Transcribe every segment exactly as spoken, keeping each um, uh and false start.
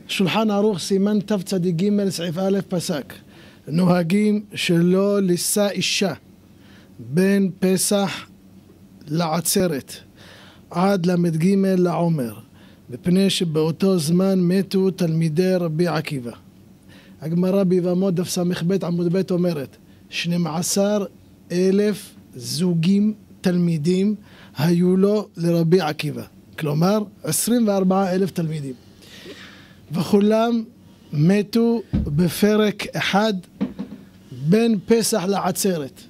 שולחן ערוך סימן תו צדיק ג' סעיף א' פסק, נוהגים שלא לישא אישה בין פסח לעצרת עד למד ג' לעומר, מפני שבאותו זמן מתו תלמידי רבי עקיבא. הגמרא ביבמות דף ס"ב עמוד ב' אומרת, שנים עשר אלף זוגים תלמידים היו לו לרבי עקיבא, כלומר עשרים וארבעה אלף תלמידים, וכולם מתו בפרק אחד בין פסח לעצרת,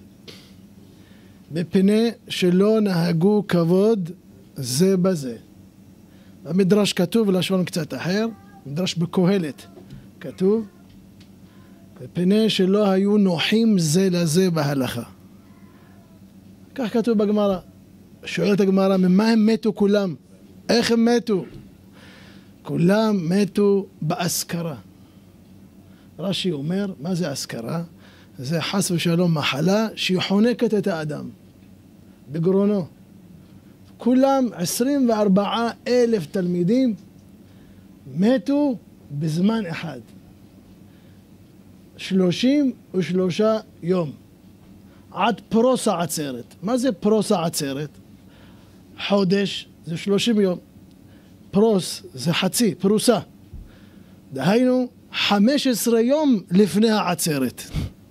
מפני שלא נהגו כבוד זה בזה. המדרש כתוב לשון קצת אחר, מדרש בקהלת כתוב, מפני שלא היו נוחים זה לזה בהלכה. כך כתוב בגמרא. שואלת הגמרא, ממה הם מתו כולם? איך הם מתו? כולם מתו באזכרה. רש"י אומר, מה זה אזכרה? זה חס ושלום מחלה שהיא חונקת את האדם בגרונו. כולם עשרים וארבעה אלף תלמידים מתו בזמן אחד, שלושים ושלושה יום, עד פרוס העצרת. מה זה פרוס העצרת? חודש זה שלושים יום, פרוס זה חצי, פרוסה, דהיינו חמש עשרה יום לפני העצרת.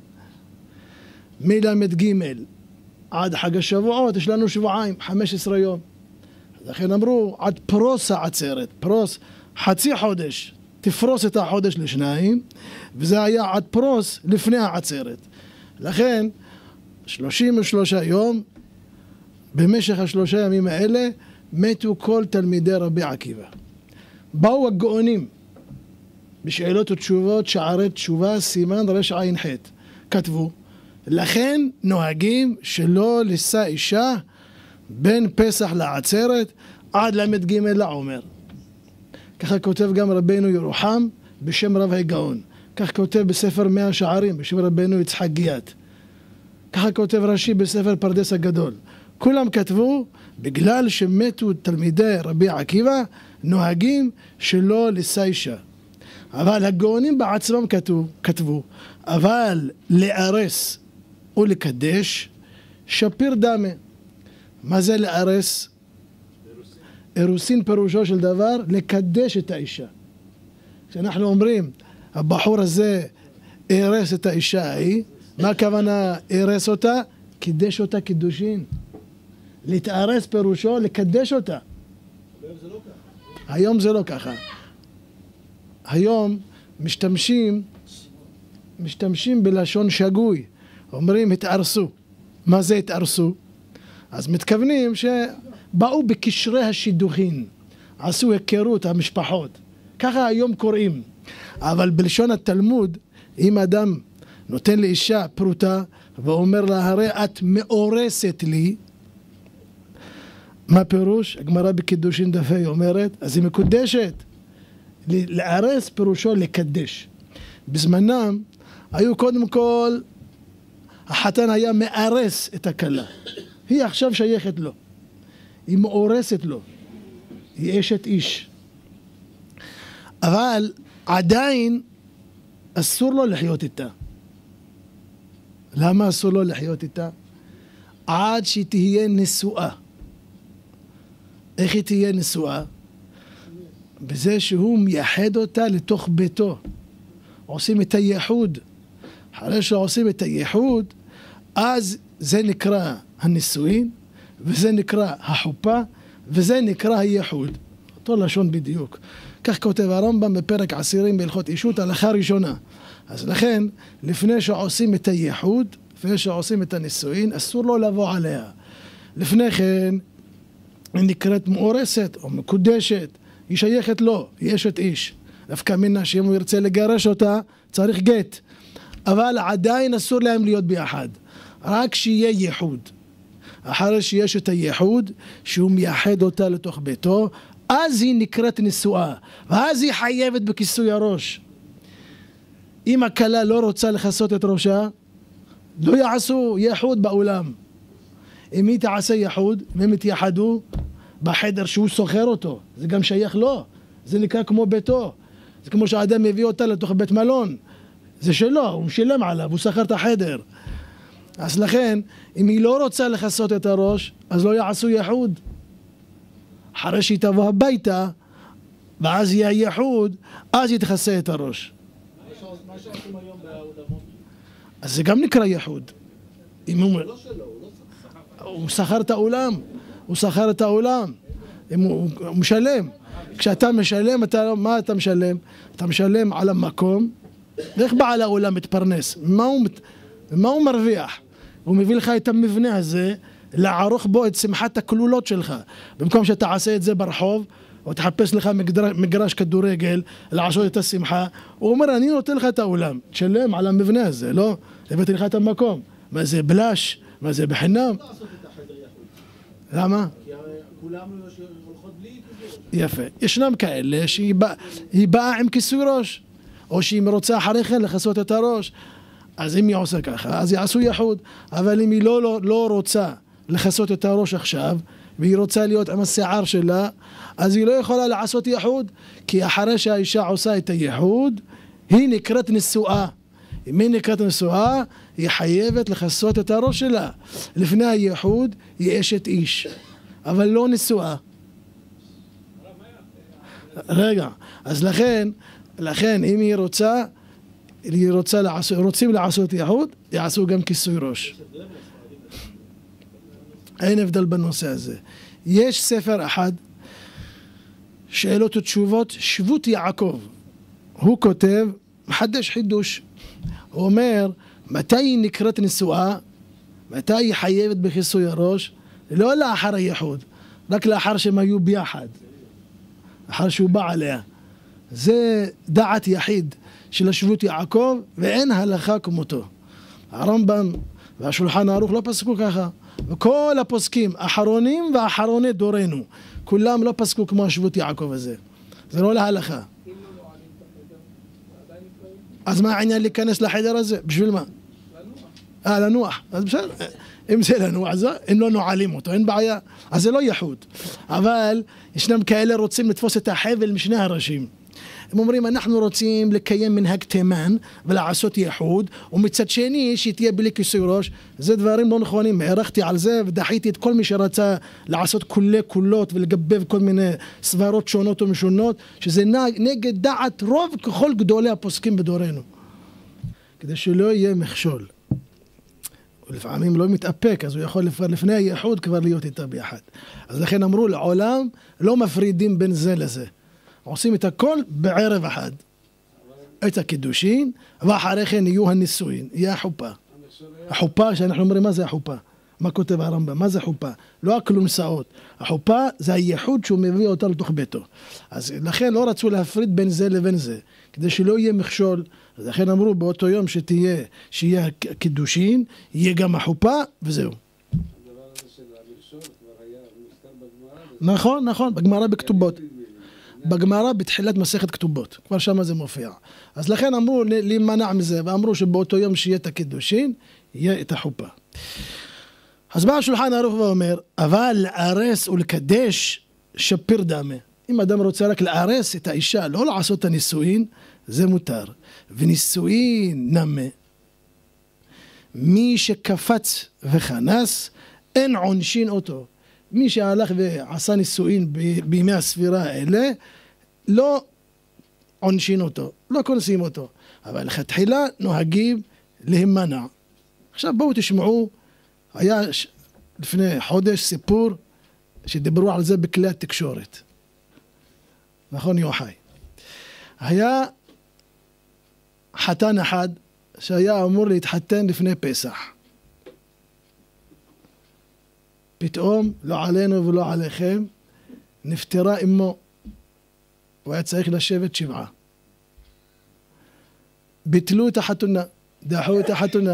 מלמד ג' עד חג השבועות יש לנו שבועיים, חמש עשרה יום. לכן אמרו עד פרוס העצרת, פרוס חצי חודש, תפרוס את החודש לשניים, וזה היה עד פרוס לפני העצרת. לכן שלושים ושלושה יום, במשך השלושה ימים האלה מתו כל תלמידי רבי עקיבא. באו הגאונים בשאלות ותשובות, שערי תשובה, סימן רע"ח, כתבו, לכן נוהגים שלא לישא אישה בין פסח לעצרת עד למד ג' לעומר. ככה כותב גם רבנו ירוחם בשם רב הגאון, כך כותב בספר מאה שערים בשם רבנו יצחק גיאת, ככה כותב רש"י בספר פרדס הגדול. כולם כתבו בגלל שמתו תלמידי רבי עקיבא נוהגים שלא לישא אישה. אבל הגאונים בעצמם כתבו, כתבו אבל לארס ולקדש שפיר דמה. מה זה לארס? אירוסין פירושו של דבר לקדש את האישה. כשאנחנו אומרים הבחור הזה אירס את האישה ההיא, מה הכוונה אירס אותה? קידש אותה קידושין. להתארס פירושו לקדש אותה. היום זה לא ככה. היום משתמשים משתמשים בלשון שגוי, אומרים התארסו. מה זה התארסו? אז מתכוונים שבאו בקשרי השידוכין, עשו היכרות המשפחות, ככה היום קוראים. אבל בלשון התלמוד, אם אדם נותן לאישה פרוטה ואומר לה הרי את מאורסת לי, מה פירוש? הגמרא בקידושין דף ה' אומרת, אז היא מקודשת. לארס פירושו לקדש. בזמנם היו קודם כל, החתן היה מארס את הכלה, היא עכשיו שייכת לו, היא מאורסת לו, היא אשת איש, אבל עדיין אסור לו לחיות איתה. למה אסור לו לחיות איתה? עד שהיא תהיה נשואה. איך היא תהיה נשואה? בזה שהוא מייחד אותה לתוך ביתו, עושים את הייחוד. אחרי שעושים את הייחוד, אז זה נקרא הנישואין, וזה נקרא החופה, וזה נקרא הייחוד. אותו לשון בדיוק. כך כותב הרמב"ם בפרק עשירים בהלכות אישות, הלכה ראשונה. אז לכן, לפני שעושים את הייחוד, לפני שעושים את הנישואין, אסור לו לבוא עליה. לפני כן, היא נקראת מאורסת או מקודשת, היא שייכת לו, היא אשת איש. דווקא מינה שאם הוא ירצה לגרש אותה, צריך גט. אבל עדיין אסור להם להיות ביחד, רק שיהיה ייחוד. אחרי שיש את הייחוד, שהוא מייחד אותה לתוך ביתו, אז היא נקראת נשואה, ואז היא חייבת בכיסוי הראש. אם הכלה לא רוצה לכסות את ראשה, לא יעשו ייחוד באולם. אם היא תעשה ייחוד, הם יתייחדו בחדר שהוא סוחר אותו, זה גם שייך לו, זה נקרא כמו ביתו, זה כמו שהאדם מביא אותה לתוך בית מלון, זה שלו, הוא משלם עליו, הוא שכר את החדר. אז לכן, אם היא לא רוצה לכסות את הראש, אז לא יעשו יחוד. אחרי שהיא תבוא הביתה, ואז יהיה יחוד, אז היא תכסה את הראש. מה שעושים היום באולמות? אז זה גם נקרא יחוד. אם הוא... לא שלו, הוא לא שכר. הוא שכר את האולם, הוא שכר את האולם, הוא, הוא, הוא משלם. כשאתה משלם, אתה, מה אתה משלם? אתה משלם על המקום, ואיך בעל האולם מתפרנס? מה הוא, מה הוא מרוויח? הוא מביא לך את המבנה הזה, לערוך בו את שמחת הכלולות שלך. במקום שאתה עשה את זה ברחוב, או תחפש לך מגרש, מגרש כדורגל, לעשות את השמחה, הוא אומר, אני נותן לך את האולם, תשלם על המבנה הזה, לא? הבאתי לך את המקום. מה זה בלש? מה זה בחינם? לא לעשות את החדר יחוד. למה? כי הרי כולם הולכות בלי כיסוי. יפה. ישנם כאלה שהיא בא, היא באה עם כיסוי ראש, או שהיא רוצה אחרי כן לכסות את הראש. אז אם היא עושה ככה, אז יעשו יחוד. אבל אם היא לא, לא, לא רוצה לכסות את הראש עכשיו, והיא רוצה להיות עם השיער שלה, אז היא לא יכולה לעשות יחוד, כי אחרי שהאישה עושה את היחוד, היא נקראת נשואה. אם היא נקראת נשואה, היא חייבת לכסות את הראש שלה. לפני היחוד היא אשת איש, אבל לא נשואה. רגע, אז לכן, לכן אם היא רוצה, היא רוצה לעשות, רוצים לעשות יחוד, יעשו גם כיסוי ראש. אין הבדל בנושא הזה. יש ספר אחד, שאלות ותשובות, שבות יעקב. הוא כותב, מחדש חידוש. הוא אומר, מתי היא נקראת נשואה? מתי היא חייבת בכיסוי הראש? לא לאחר היחוד, רק לאחר שהם היו ביחד. אחר שהוא בא עליה. זה דעת יחיד של שבות יעקב, ואין הלכה כמותו. הרמב"ם והשולחן ערוך לא פסקו ככה. וכל הפוסקים, אחרונים ואחרוני דורנו, כולם לא פסקו כמו השבות יעקב הזה. זה לא להלכה. אז מה העניין להיכנס לחדר הזה? בשביל מה? אה, לנוח. אז בסדר, אם זה לנוח, אז אם לא נועלים אותו, אין בעיה. אז זה לא יחוד. אבל ישנם כאלה רוצים לתפוס את החבל משני הראשים. הם אומרים, אנחנו רוצים לקיים מנהג תימן ולעשות יחוד, ומצד שני שתהיה בלי כיסוי ראש. זה דברים לא נכונים. הערכתי על זה ודחיתי את כל מי שרצה לעשות כולי כולות ולגבב כל מיני סברות שונות ומשונות, שזה נגד דעת רוב ככל גדולי הפוסקים בדורנו. כדי שלא יהיה מכשול. ולפעמים לא מתאפק, אז הוא יכול לפני היחוד כבר להיות איתה ביחד. אז לכן אמרו, לעולם לא מפרידים בין זה לזה. עושים את הכל בערב אחד. את הקידושין, ואחרי כן יהיו הנישואין, יהיה החופה. החופה, שאנחנו אומרים מה זה החופה? מה כותב הרמב"ם? מה זה חופה? לא הכלונסאות. החופה זה הייחוד שהוא מביא אותה לתוך ביתו. אז לכן לא רצו להפריד בין זה לבין זה, כדי שלא יהיה מכשול. אז לכן אמרו באותו יום שתהיה, שיהיה הקידושין, יהיה גם החופה, וזהו. נכון, נכון, בגמרא בכתובות. בגמרא בתחילת מסכת כתובות, כבר שם זה מופיע. אז לכן אמרו להימנע מזה, ואמרו שבאותו יום שיהיה את הקידושין, יהיה את החופה. אז בא השולחן ערוך ואומר, אבל לארס ולקדש שפיר דמה. אם אדם רוצה רק לארס את האישה, לא לעשות את הנישואין, זה מותר. ונישואין נמה. מי שקפץ וחנס, אין עונשין אותו. מי שהלך ועשה נישואין בימי הספירה האלה, לא עונשין אותו, לא קונסים אותו. אבל לכתחילה נוהגים להימנע. עכשיו בואו תשמעו, היה לפני חודש סיפור שדיברו על זה בכלי התקשורת. נכון יוחאי? היה חתן אחד שהיה אמור להתחתן לפני פסח. פתאום, לא עלינו ולא עליכם, נפטרה אמו. הוא היה צריך לשבת שבעה. ביטלו את החתונה, דחו את החתונה.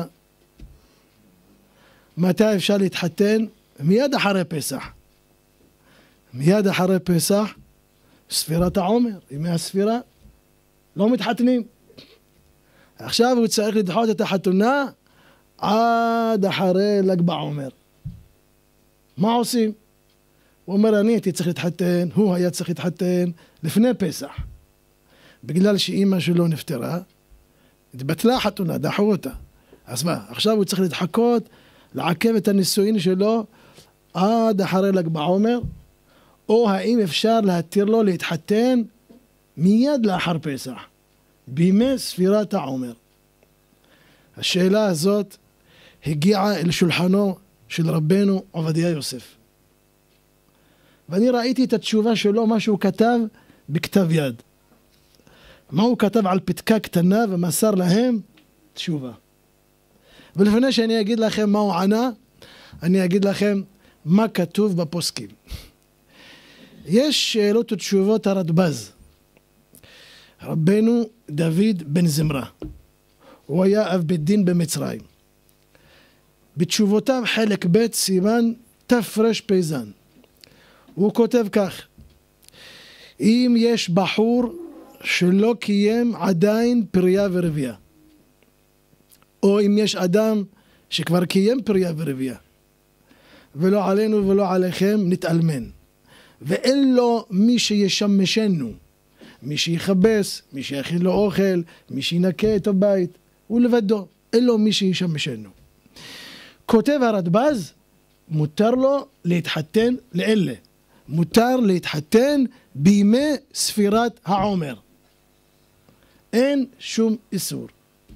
מתי אפשר להתחתן? מיד אחרי פסח. מיד אחרי פסח, ספירת העומר, ימי הספירה, לא מתחתנים. עכשיו הוא צריך לדחות את החתונה עד אחרי ל"ג בעומר. מה עושים? הוא אומר, אני הייתי צריך להתחתן, הוא היה צריך להתחתן לפני פסח. בגלל שאימא שלו נפטרה, התבטלה החתונה, דחו אותה. אז מה, עכשיו הוא צריך להתחקות, לעכב את הנישואין שלו עד אחרי ל"ג בעומר, או האם אפשר להתיר לו להתחתן מיד לאחר פסח, בימי ספירת העומר. השאלה הזאת הגיעה אל שולחנו של רבנו עובדיה יוסף. ואני ראיתי את התשובה שלו, מה שהוא כתב בכתב יד. מה הוא כתב על פתקה קטנה ומסר להם תשובה. ולפני שאני אגיד לכם מה הוא ענה, אני אגיד לכם מה כתוב בפוסקים. יש שאלות ותשובות הרדב"ז. רבנו דוד בן זמרה, הוא היה אב בית דין במצרים. בתשובותיו חלק ב' סימן תרפ"ז. הוא כותב כך: אם יש בחור שלא קיים עדיין פריה ורבייה, או אם יש אדם שכבר קיים פריה ורבייה, ולא עלינו ולא עליכם נתאלמן, ואין לו מי שישמשנו, מי שיחבס, מי שיכין לו אוכל, מי שינקה את הבית, הוא לבדו, אין לו מי שישמשנו. כותב הרדב"ז, מותר לו להתחתן לאלה, מותר להתחתן בימי ספירת העומר, אין שום איסור.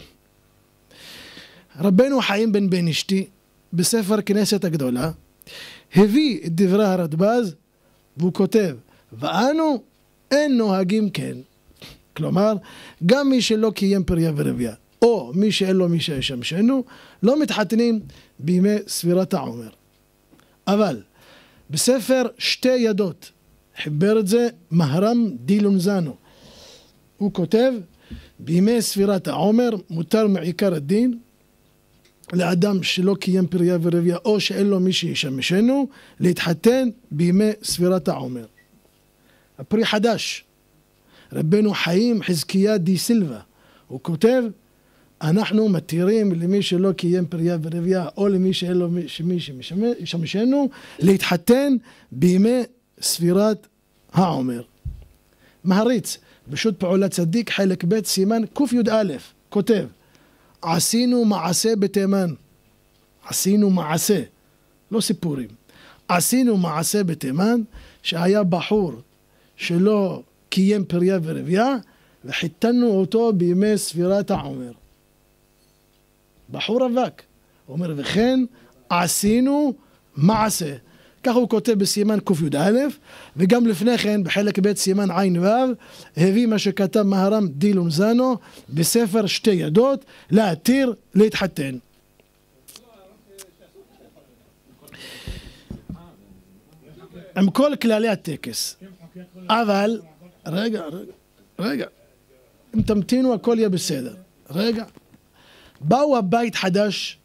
רבנו חיים בן בן אשתי בספר כנסת הגדולה הביא את דברי הרדב"ז, והוא כותב: ואנו אין נוהגים כן, כלומר גם מי שלא קיים פריה ורבייה או מי שאין לו מי שישמשנו לא מתחתנים בימי ספירת העומר. אבל בספר שתי ידות חיבר את זה מהר"ם דילונזנו, הוא כותב: בימי ספירת העומר מותר מעיקר הדין לאדם שלא קיים פריה ורבייה או שאין לו מי שישמשנו להתחתן בימי ספירת העומר. הפרי חדש, רבנו חיים חזקיה די סילבה, הוא כותב: אנחנו מתירים למי שלא קיים פריה ורבייה או למי שאין לו מי שישמשנו להתחתן בימי ספירת העומר. מהריץ בשו"ת פעולת צדיק חלק ב' סימן ק"יא כותב: עשינו מעשה בתימן, עשינו מעשה, לא סיפורים, עשינו מעשה בתימן שהיה בחור שלא קיים פריה ורבייה וחיתנו אותו בימי ספירת העומר. בחור רווק, הוא אומר: וכן עשינו מעשה. כך הוא כותב בסימן ק"יא, וגם לפני כן בחלק ב' סימן עין ו' הביא מה שכתב מהר"ם דילונזנו בספר שתי ידות, להתיר להתחתן. עם כל כללי הטקס. אבל רגע רגע רגע אם תמתינו הכל יהיה בסדר. רגע, באו הבית חדש,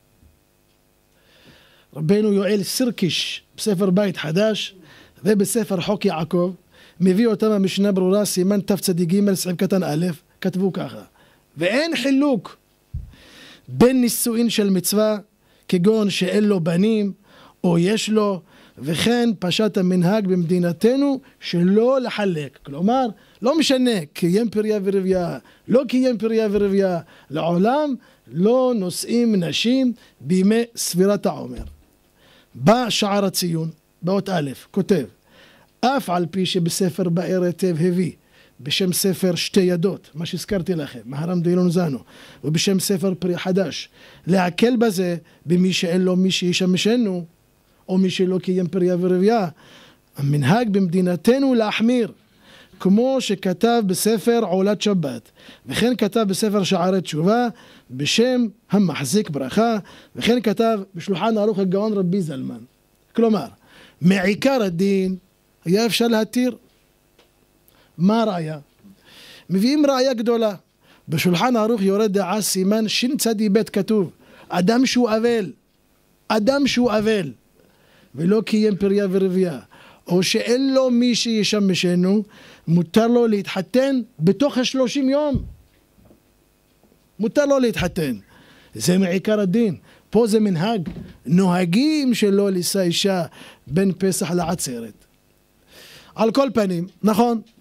רבנו יואל סירקיש בספר בית חדש ובספר חוק יעקב מביא אותם המשנה ברורה סימן תצ"ג סעיף קטן א', כתבו ככה: ואין חילוק בין נישואין של מצווה כגון שאין לו בנים או יש לו, וכן פשט המנהג במדינתנו שלא לחלק. כלומר לא משנה קיים פריה ורבייה לא קיים פריה ורבייה, לעולם לא נושאים נשים בימי ספירת העומר. בא שער הציון באות א' כותב: אף על פי שבספר באר היטב הביא בשם ספר שתי ידות, מה שהזכרתי לכם, מהר"ם דילונזנו, ובשם ספר פרי חדש, להקל בזה במי שאין לו מי שישמשנו או מי שלא קיים פריה ורבייה, המנהג במדינתנו להחמיר, כמו שכתב בספר עולת שבת, וכן כתב בספר שערי תשובה בשם המחזיק ברכה, וכן כתב בשולחן ערוך הגאון רבי זלמן. כלומר מעיקר הדין היה אפשר להתיר. מה הראיה? מביאים ראיה גדולה. בשולחן ערוך יורד דעה סימן שין צדי בית כתוב: אדם שהוא אבל, אדם שהוא אבל ולא קיים פריה ורבייה או שאין לו מי שישמשנו, מותר לו להתחתן בתוך השלושים יום. מותר לו להתחתן. זה מעיקר הדין. פה זה מנהג, נוהגים שלא לישא אישה בין פסח לעצרת. על כל פנים, נכון,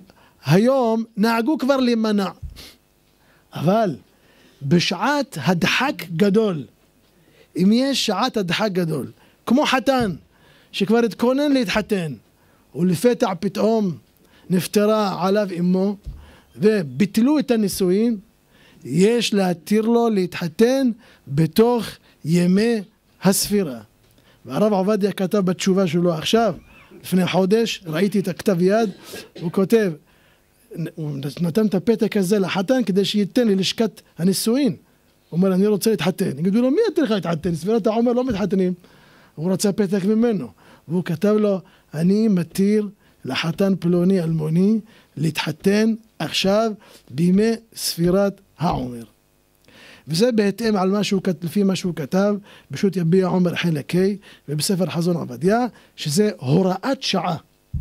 היום נהגו כבר להימנע, אבל בשעת הדחק גדול, אם יש שעת הדחק גדול, כמו חתן שכבר התכונן להתחתן ולפתע פתאום נפטרה עליו אמו וביטלו את הנישואין, יש להתיר לו להתחתן בתוך ימי הספירה. והרב עובדיה כתב בתשובה שלו עכשיו, לפני חודש, ראיתי את הכתב יד, הוא כותב, הוא נתן את הפתק הזה לחתן כדי שייתן לי לשכת הנישואין. הוא אומר, אני רוצה להתחתן. יגידו לו, מי יתן לך להתחתן? ספירת העומר לא מתחתנים. הוא רוצה פתק ממנו. והוא כתב לו, אני מתיר לחתן פלוני אלמוני להתחתן עכשיו בימי ספירת העומר. וזה בהתאם על מה שהוא, לפי מה שהוא כתב, בשו"ת יביע עומר חלק ה' ובספר חזון עובדיה, שזה הוראת שעה.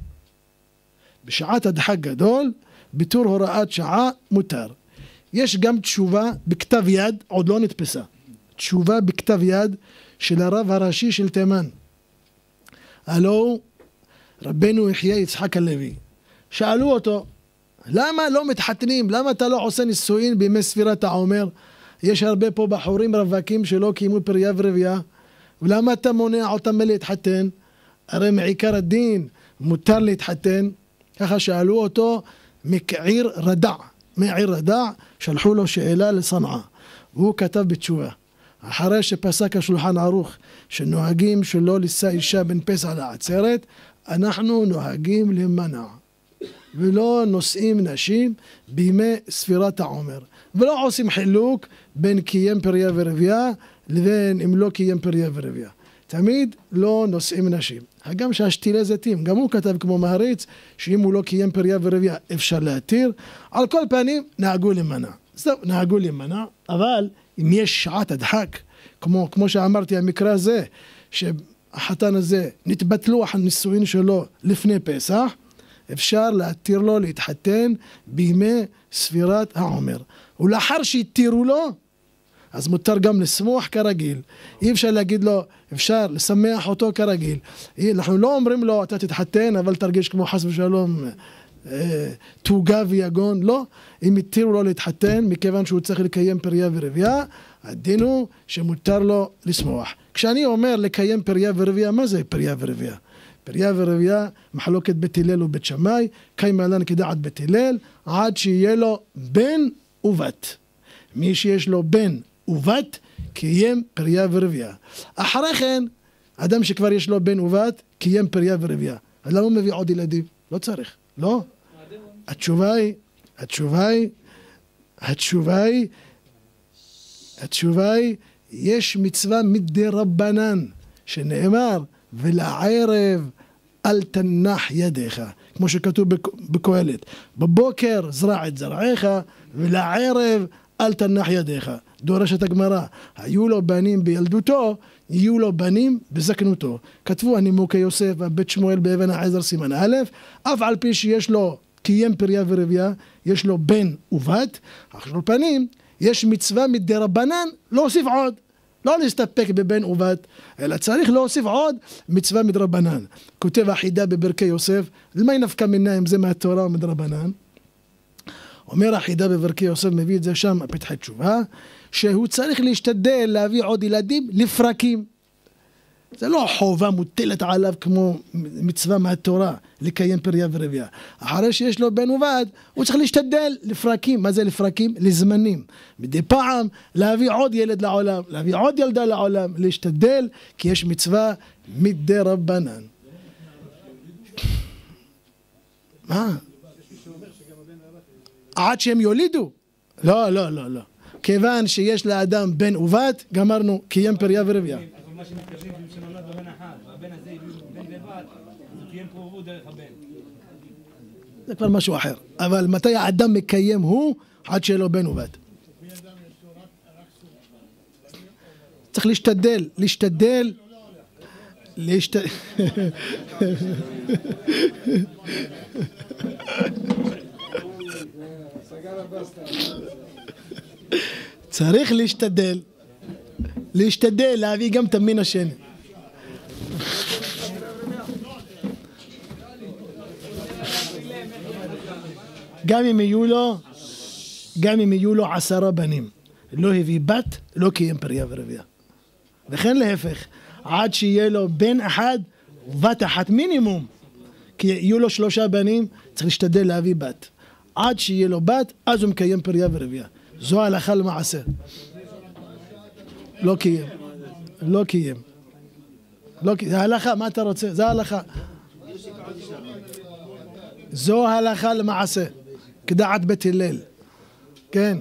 בשעת הדחק גדול, ביטול הוראת שעה מותר. יש גם תשובה בכתב יד, עוד לא נתפסה. תשובה בכתב יד של הרב הראשי של תימן. הלו רבנו יחיה יצחק הלוי. שאלו אותו, למה לא מתחתנים? למה אתה לא עושה נישואין בימי ספירת העומר? יש הרבה פה בחורים רווקים שלא קיימו פריה ורבייה, ולמה אתה מונע אותם מלהתחתן? הרי מעיקר הדין מותר להתחתן. ככה שאלו אותו מקעיר רדע, מעיר רדע, שלחו לו שאלה לצנעה, והוא כתב בתשובה, אחרי שפסק השולחן ערוך שנוהגים שלא לישא אישה בין פסח לעצרת, אנחנו נוהגים להימנע ולא נושאים נשים בימי ספירת העומר, ולא עושים חילוק בין קיים פריה ורבייה לבין אם לא קיים פריה ורבייה. תמיד לא נושאים נשים. גם שהשתילי זיתים, גם הוא כתב כמו מהריץ, שאם הוא לא קיים פריה ורבייה אפשר להתיר. על כל פנים נהגו להימנע. זהו, נהגו להימנע, אבל אם יש שעת הדחק, כמו, כמו שאמרתי, המקרה הזה, שהחתן הזה נתבטלו הנישואין שלו לפני פסח, אפשר להתיר לו להתחתן בימי ספירת העומר. ולאחר שהתירו לו, אז מותר גם לשמוח כרגיל. אי אפשר להגיד לו, אפשר לשמח אותו כרגיל. אנחנו לא אומרים לו, אתה תתחתן, אבל תרגיש כמו חס ושלום תוגה ויגון. לא, אם התירו לו להתחתן, מכיוון שהוא צריך לקיים פריה ורבייה, הדין הוא שמותר לו לשמוח. כשאני אומר לקיים פריה ורבייה, מה זה פריה ורבייה? פריה ורבייה, מחלוקת בית הלל ובית שמאי, קיימה לן כדעת בית הלל, עד שיהיה לו בן ובת. מי שיש לו בן ובת, קיים פריה ורבייה. אחרי כן, אדם שכבר יש לו בן ובת, קיים פריה ורבייה. אז למה הוא מביא עוד ילדים? לא צריך, לא? התשובה היא, התשובה היא, התשובה היא, התשובה היא, יש מצווה מדי רבנן, שנאמר, ולערב אל תנח ידיך, כמו שכתוב בקהלת, בבוקר זרע את זרעך, ולערב אל תנח ידיך. דורשת הגמרא, היו לו בנים בילדותו, יהיו לו בנים בזקנותו. כתבו הנימוקי יוסף ובית שמואל באבן העזר סימן א', אף על פי שיש לו קיים פריה ורבייה, יש לו בן ובת, אך על פנים יש מצווה מדי רבנן להוסיף עוד, לא להסתפק בבן ובת, אלא צריך להוסיף עוד מצווה מדרבנן. כותב החידה בברכי יוסף, למה נפקא מינה אם זה מהתורה או מדרבנן? אומר החידה בברכי יוסף, מביא את זה שם פתחי תשובה, שהוא צריך להשתדל להביא עוד ילדים לפרקים. זה לא חובה מוטלת עליו כמו מצווה מהתורה לקיים פריה ורבייה. אחרי שיש לו בן ובת, הוא צריך להשתדל לפרקים. מה זה לפרקים? לזמנים. מדי פעם להביא עוד ילד לעולם, להביא עוד ילדה לעולם, להשתדל, כי יש מצווה מדי רבנן. מה? עד שהם יולידו? לא, לא, לא, לא. כיוון שיש לאדם בן ובת, גמרנו קיים פריה ורבייה. מה שמתכוונים שנולד בבן אחד, והבן הזה בן ובת, זה קיים פרובו דרך הבן. זה כבר משהו אחר. אבל מתי האדם מקיים הוא? עד שיהיה לו בן ובת. צריך להשתדל, להשתדל, להשתדל. צריך להשתדל. להשתדל להביא גם את המין השני. גם אם יהיו לו, גם אם יהיו לו עשרה בנים, לא הביא בת, לא קיים פריה ורבייה. וכן להפך, עד שיהיה לו בן אחד, בת אחת מינימום, כי יהיו לו שלושה בנים, צריך להשתדל להביא בת. עד שיהיה לו בת, אז הוא מקיים פריה ורבייה. זו הלכה למעשה. לא קיים. לא קיים. לא קיים. זה הלכה, מה אתה רוצה? זה הלכה. זו הלכה למעשה. כדעת בית הלל. כן.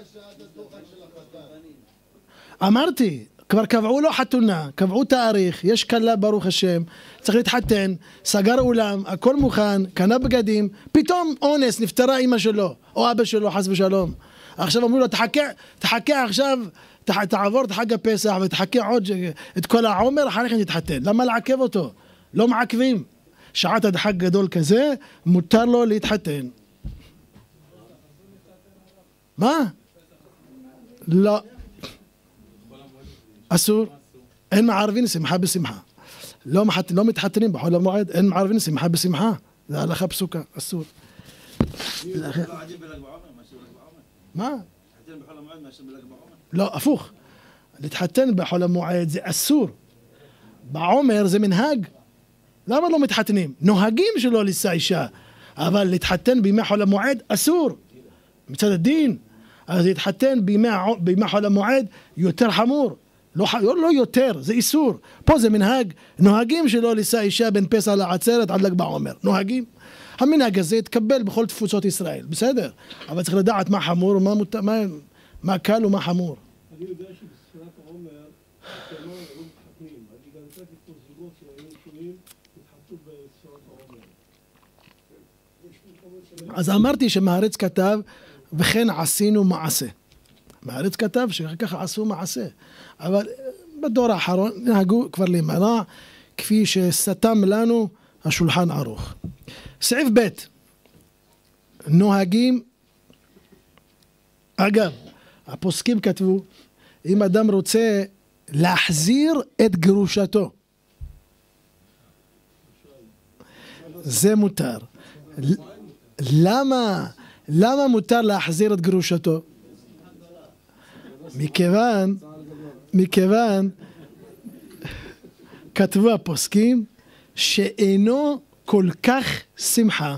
אמרתי, כבר קבעו לו חתונה, קבעו תאריך, יש כלה ברוך השם, צריך להתחתן, סגר אולם, הכל מוכן, קנה בגדים, פתאום אונס, נפטרה אמא שלו, או אבא שלו, חס ושלום. עכשיו אמרו לו, תחכה, תחכה עכשיו, תח, תעבור את חג הפסח ותחכה עוד את כל העומר, אחרי כן תתחתן. למה לעכב אותו? לא מעכבים. שעת עד חג גדול כזה, מותר לו להתחתן. מה? לא. אסור. אין מערבין שמחה בשמחה. לא, מחת, לא מתחתנים בחול המועד, אין מערבין שמחה בשמחה. זה הלכה פסוקה, אסור. מה? לא, הפוך. להתחתן בחול המועד זה אסור. בעומר זה מנהג. למה לא מתחתנים? נוהגים שלא לישא אישה, אבל להתחתן בימי חול המועד אסור. מצד הדין, אז להתחתן בימי, בימי חול המועד יותר חמור. לא, לא יותר, זה איסור. פה זה מנהג, נוהגים שלא לישא אישה בין פסח לעצרת עד ל"ג בעומר. נוהגים. המנהג הזה יתקבל בכל תפוצות ישראל, בסדר. אבל צריך לדעת מה חמור ומה מות... מה... מה קל ומה חמור. אני יודע שבספירת העומר, כשאמר לא מתחתנים, אני גם נתתי פה זוגות שהיו שונים, התחתנו בספירת העומר. אז אמרתי שמהרץ כתב, וכן עשינו מעשה. מהרץ כתב שככה עשו מעשה. אבל בדור האחרון נהגו כבר להימנע, כפי שסתם לנו השולחן ערוך. סעיף ב' נוהגים, אגב, הפוסקים כתבו, אם אדם רוצה להחזיר את גרושתו, זה מותר. למה? למה מותר להחזיר את גרושתו? מכיוון, מכיוון, כתבו הפוסקים, שאינו כל כך שמחה.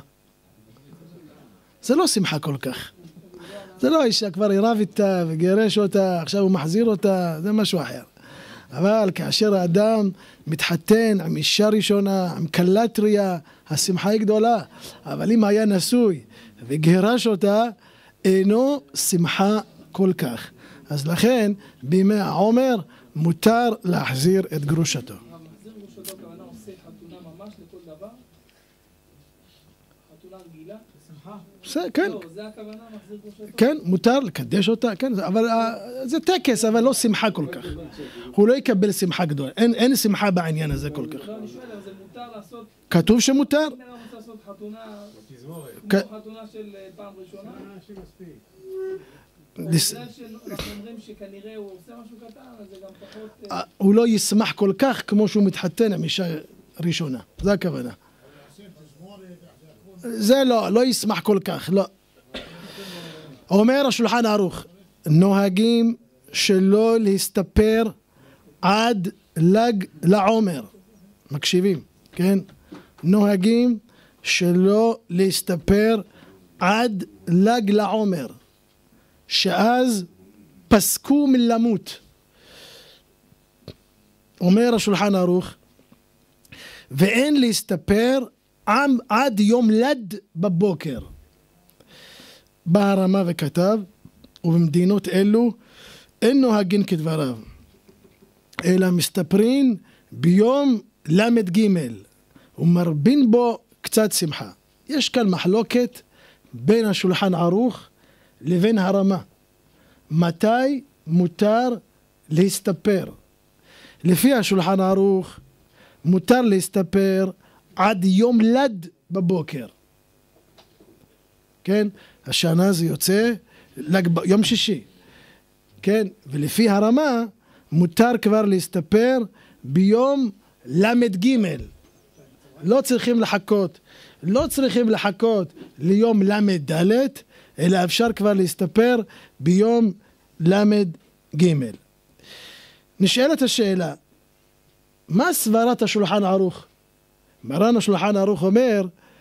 זה לא שמחה כל כך. זה לא אישה כבר ירב איתה וגירש אותה, עכשיו הוא מחזיר אותה, זה משהו אחר. אבל כאשר האדם מתחתן עם אישה ראשונה, עם כלה טריה, השמחה היא גדולה. אבל אם היה נשוי וגירש אותה, אינו שמחה כל כך. אז לכן, בימי העומר, מותר להחזיר את גרושתו. מחזיר גרושתו הכוונה עושה חתונה ממש לכל דבר? חתונה רגילה? שמחה? כן. לא, זה הכוונה, מחזיר גרושתו? כן, מותר לקדש אותה, כן, אבל זה טקס, אבל לא שמחה כל כך. הוא לא יקבל שמחה גדולה, אין, אין שמחה בעניין הזה כל כך. לא, אני שואל, אבל זה מותר לעשות... כתוב שמותר? אם אני רוצה לעשות חתונה, כמו חתונה של פעם ראשונה? בגלל שאנחנו אומרים שכנראה הוא עושה משהו קטן, אז זה גם פחות... הוא לא ישמח כל כך כמו שהוא מתחתן עם אישה ראשונה, זה הכוונה. זה לא, לא ישמח כל כך, לא. אומר השולחן ערוך, נוהגים שלא להסתפר עד ל"ג לעומר. מקשיבים, כן? נוהגים שלא להסתפר עד ל"ג לעומר. שאז פסקו מלמות. אומר השולחן ערוך, ואין להסתפר עד יום לד בבוקר. בא הרמ"א וכתב, ובמדינות אלו אין נוהגין כדבריו, אלא מסתפרין ביום למד ג' ומרבין בו קצת שמחה. יש כאן מחלוקת בין השולחן ערוך לבין הרמ"א. מתי מותר להסתפר? לפי השולחן ערוך, מותר להסתפר עד יום לד בבוקר. כן? השנה זה יוצא יום שישי. כן? ולפי הרמ"א, מותר כבר להסתפר ביום למד ג'. לא צריכים לחכות. לא צריכים לחכות ליום למד ד', אלא אפשר כבר להסתפר ביום למד ג'. נשאלת השאלה, מה סברת השולחן ערוך? מרן השולחן ערוך אומר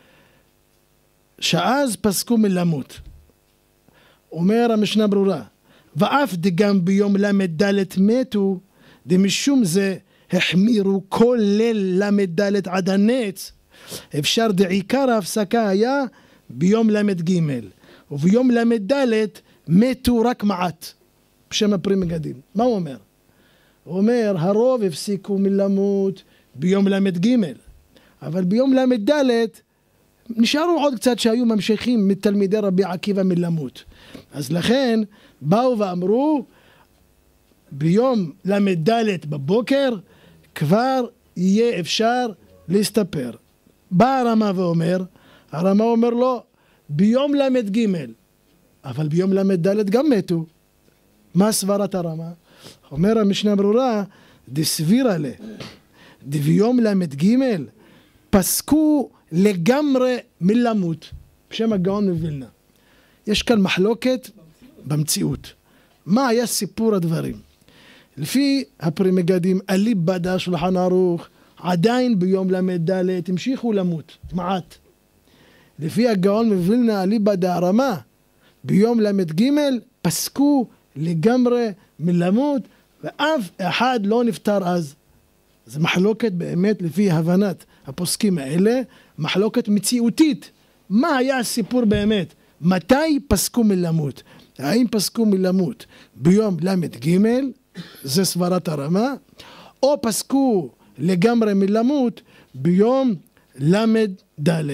שאז פסקו מלמות. אומר המשנה ברורה, ואף דגם ביום למד ד' מתו, דמשום זה החמירו כל ליל למד ד' עד הנץ, אפשר דעיקר ההפסקה היה ביום למד ג', וביום למד ד' מתו רק מעט, בשם הפרי מגדים. מה הוא אומר? הוא אומר, הרוב הפסיקו מלמות ביום למד ג', אבל ביום למד ד' נשארו עוד קצת שהיו ממשיכים מתלמידי רבי עקיבא מלמות. אז לכן באו ואמרו, ביום למד ד' בבוקר כבר יהיה אפשר להסתפר. בא הרמה ואומר, הרמה אומר לו, ביום למד ג', אבל ביום למד ד' גם מתו. מה סברת הרמה? אומר המשנה ברורה, דסבירה לה, דביום למד ג' פסקו לגמרי מלמות, בשם הגאון מווילנה. יש כאן מחלוקת במציאות. מה היה סיפור הדברים? לפי הפרי מגדים, אליבא דשולחן ערוך, עדיין ביום למד ד' המשיכו למות, מעט. לפי הגאון מווילנה, אליבא דהרמה, ביום למד ג' פסקו לגמרי מלמות, ואף אחד לא נפטר אז. זה מחלוקת באמת לפי הבנת הפוסקים האלה, מחלוקת מציאותית. מה היה הסיפור באמת? מתי פסקו מלמות? האם פסקו מלמות ביום למד ג', זה סברת הרמה, או פסקו לגמרי מלמות ביום למד ד'.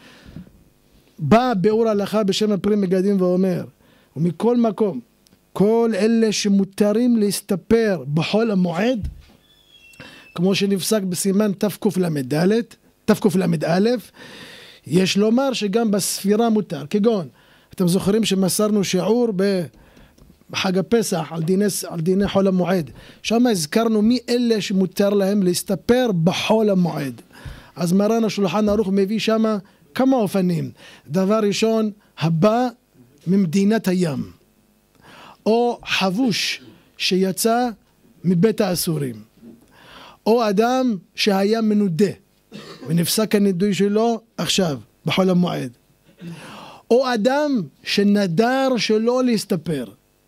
בא ביאור הלכה בשם הפרי מגדים ואומר, ומכל מקום, כל אלה שמותרים להסתפר בחול המועד, כמו שנפסק בסימן תקל"ד, תקל"א, יש לומר שגם בספירה מותר, כגון, אתם זוכרים שמסרנו שיעור בחג הפסח על דיני, על דיני חול המועד, שם הזכרנו מי אלה שמותר להם להסתפר בחול המועד. אז מרן השולחן ערוך מביא שם כמה אופנים. דבר ראשון, הבא ממדינת הים, או חבוש שיצא מבית האסורים, או אדם שהיה מנודה ונפסק הנידוי שלו עכשיו בחול המועד, או אדם שנדר שלא להסתפר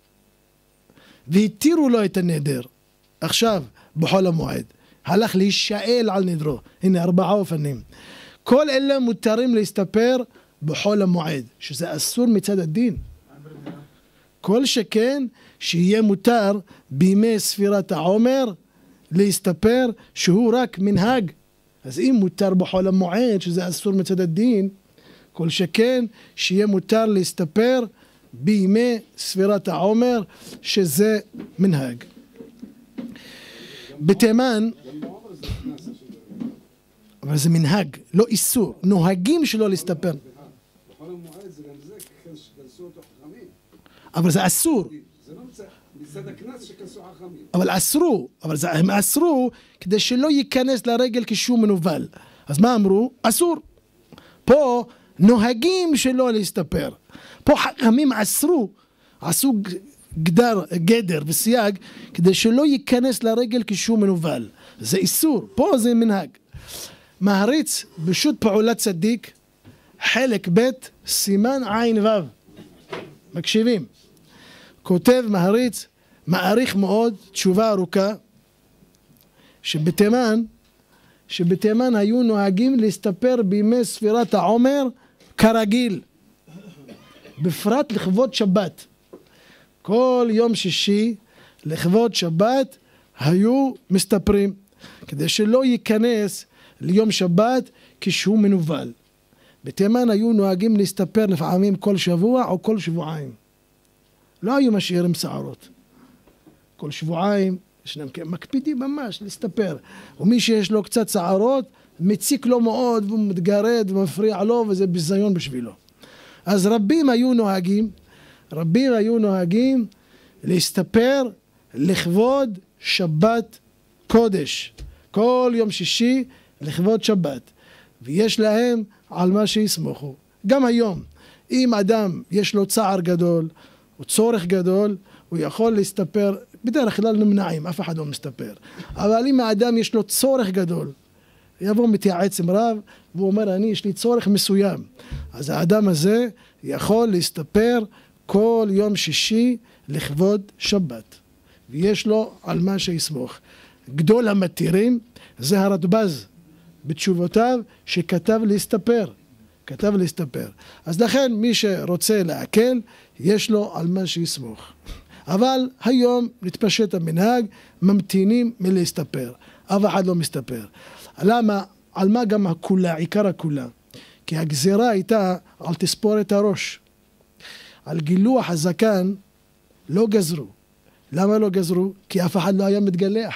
והתירו לו את הנדר עכשיו בחול המועד, הלך להישאל על נדרו. הנה ארבעה אופנים. כל אלה מותרים להסתפר בחול המועד, שזה אסור מצד הדין. כל שכן שיהיה מותר בימי ספירת העומר להסתפר, שהוא רק מנהג. אז אם מותר בחול המועד, שזה אסור מצד הדין, כל שכן שיהיה מותר להסתפר בימי ספירת העומר, שזה מנהג. בתימן, אבל זה מנהג, לא איסור, נוהגים שלא להסתפר. בחול המועד זה גם זה, כנסו אותו חכמים. אבל זה אסור. זה לא מצד הכנס שכנסו חכמים. אבל אסרו, אבל זה, הם אסרו כדי שלא ייכנס לרגל כשהוא מנובל. אז מה אמרו? אסור. פה נוהגים שלא להסתפר. פה חכמים אסרו, עשו גדר, גדר וסייג כדי שלא ייכנס לרגל כשהוא מנובל. זה איסור, פה זה מנהג. מהריץ בשו"ת פעולת צדיק, חלק ב' סימן עין ו'. מקשיבים. כותב מהריץ, מעריך מאוד, תשובה ארוכה, שבתימן, שבתימן היו נוהגים להסתפר בימי ספירת העומר כרגיל, בפרט לכבוד שבת. כל יום שישי לכבוד שבת היו מסתפרים, כדי שלא ייכנס ליום שבת כשהוא מנובל. בתימן היו נוהגים להסתפר לפעמים כל שבוע או כל שבועיים. לא היו משאירים שערות. כל שבועיים, ישנם מקפידים ממש להסתפר. ומי שיש לו קצת שערות, מציק לו מאוד והוא מתגרד ומפריע לו, וזה ביזיון בשבילו. אז רבים היו נוהגים, רבים היו נוהגים להסתפר לכבוד שבת קודש. כל יום שישי לכבוד שבת. ויש להם על מה שיסמוכו. גם היום, אם אדם יש לו צער גדול, או צורך גדול, הוא יכול להסתפר, בדרך כלל נמנעים, אף אחד לא מסתפר. אבל אם האדם יש לו צורך גדול, יבוא מתייעץ עם רב, והוא אומר, אני, יש לי צורך מסוים. אז האדם הזה יכול להסתפר כל יום שישי לכבוד שבת. ויש לו על מה שיסמוך. גדול המתירים זה הרדב"ז בתשובותיו שכתב להסתפר. כתב להסתפר. אז לכן מי שרוצה להקל, יש לו על מה שיסמוך. אבל היום נתפשט המנהג, ממתינים מלהסתפר. אף אחד לא מסתפר. למה? על מה גם הכולה, עיקר הכולה? כי הגזירה הייתה על תספור את הראש. על גילוח הזקן לא גזרו. למה לא גזרו? כי אף אחד לא היה מתגלח.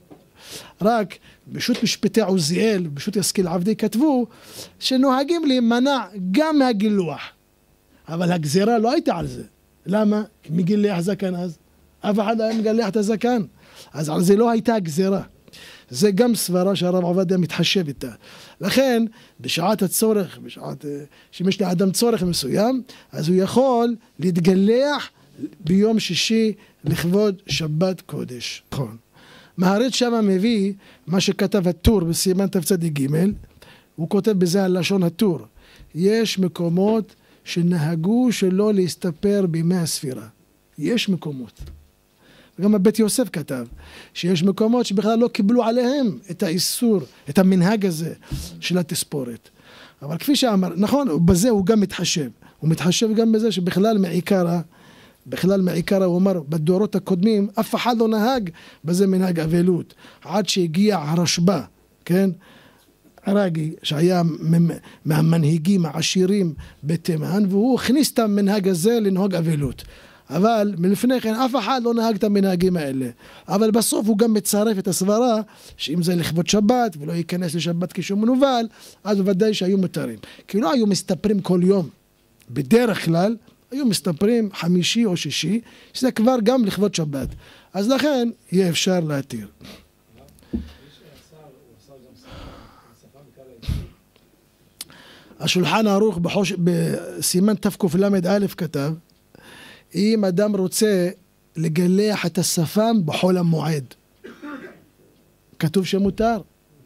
רק בשו"ת משפטי עוזיאל, בשו"ת ישכיל עבדי כתבו שנוהגים להימנע גם מהגילוח. אבל הגזירה לא הייתה על זה. למה? מי גילח זקן אז? אף אחד לא היה מגלח את הזקן. אז על זה לא הייתה הגזירה. זה גם סברה שהרב עובדיה מתחשב איתה. לכן, בשעת הצורך, בשעת שיש לאדם צורך מסוים, אז הוא יכול להתגלח ביום שישי לכבוד שבת קודש. נכון. מהר"ד שמה מביא מה שכתב הטור בסימן תצ"ג, הוא כותב בזה על לשון הטור. יש מקומות שנהגו שלא להסתפר בימי הספירה. יש מקומות. וגם הבית יוסף כתב שיש מקומות שבכלל לא קיבלו עליהם את האיסור, את המנהג הזה של התספורת. אבל כפי שאמר, נכון, בזה הוא גם מתחשב. הוא מתחשב גם בזה שבכלל מעיקרה, בכלל מעיקרה הוא אומר, בדורות הקודמים אף אחד לא נהג בזה מנהג אבלות. עד שהגיע הרשב"א, כן? הרגי, שהיה מהמנהיגים העשירים בתימן, והוא הכניס את המנהג הזה לנהוג אבלות. אבל מלפני כן אף אחד לא נהג את המנהגים האלה. אבל בסוף הוא גם מצרף את הסברה שאם זה לכבוד שבת ולא ייכנס לשבת כשהוא מנוול, אז בוודאי שהיו מותרים. כי לא היו מסתפרים כל יום. בדרך כלל היו מסתפרים חמישי או שישי, שזה כבר גם לכבוד שבת. אז לכן יהיה אפשר להתיר. השולחן ערוך בחוש... בסימן תקל"א כתב, אם אדם רוצה לגלח את השפם בחול המועד, כתוב שמותר.